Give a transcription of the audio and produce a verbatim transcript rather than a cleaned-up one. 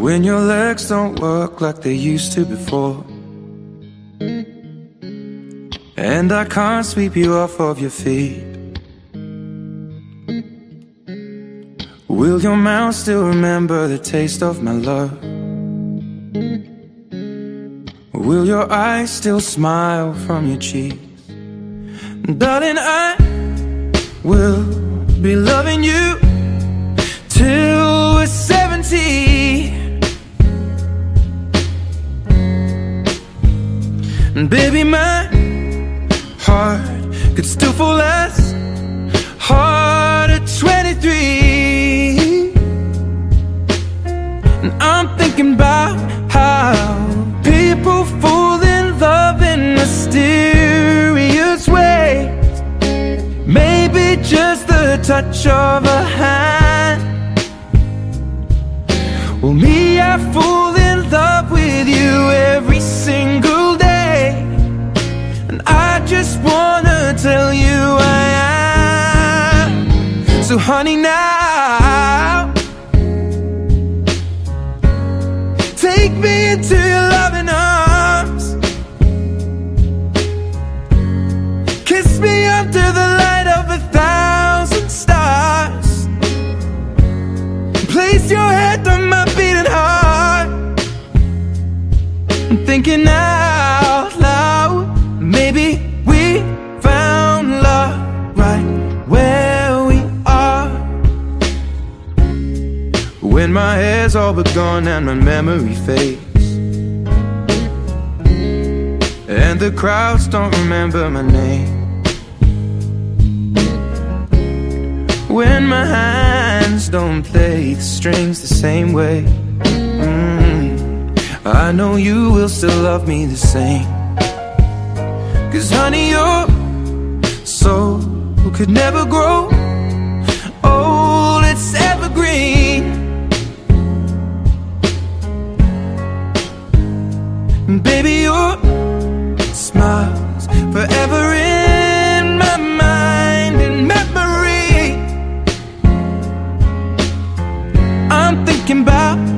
when your legs don't work like they used to before, and I can't sweep you off of your feet. Will your mouth still remember the taste of my love? Will your eyes still smile from your cheeks? Darling, I will be loving you till we're seventy. And baby, my heart could still fall as hard at twenty-three. And I'm thinking about how people fall in love in mysterious ways. Maybe just the touch of a hand. Well, me, I fall in love with you every single day, and I just wanna tell you I am. So honey, now take me into your loving arms. Kiss me under the light of a thousand stars. Place your head on my beating heart. I'm thinking out loud, maybe we found love right where we are. When my hair's all but gone and my memory fades, and the crowds don't remember my name, when my hands don't play the strings the same way, mm, I know you will still love me the same. Cause honey, your soul could never grow old, it's evergreen. And baby, your smile's forever in my mind and memory. I'm thinking about